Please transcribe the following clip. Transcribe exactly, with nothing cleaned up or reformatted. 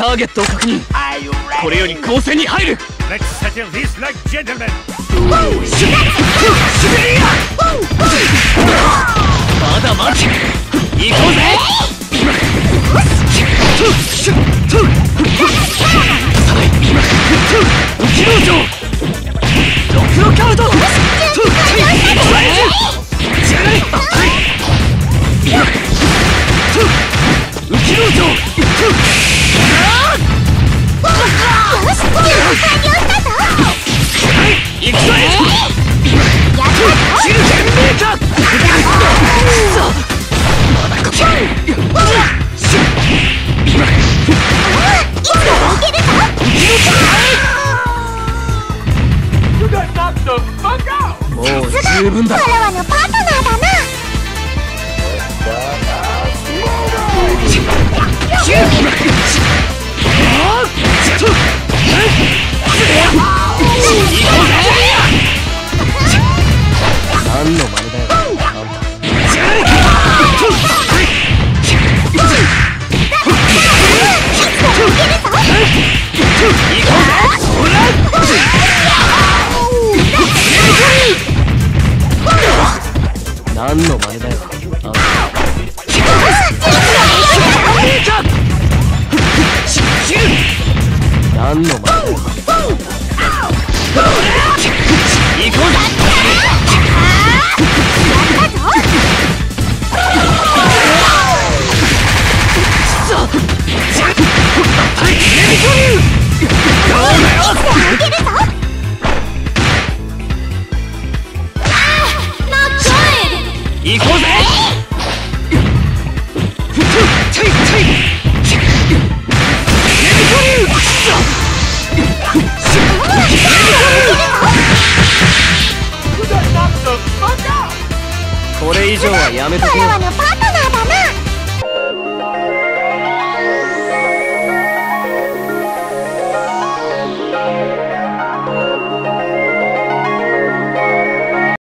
ターゲットを確認。これより交戦に入る。まだ待て。行こうぜ。浮き道場ろくろカウト。浮き道場行くぞ。中堅メーカー。まだここ。もう十分だ。 わらわのパートナーだな。 何の真似だよ。何の真似だよ。何の真似だよ。行こうぜ。行こうぜ。これ以上はやめとけよ。 わらわのパートナー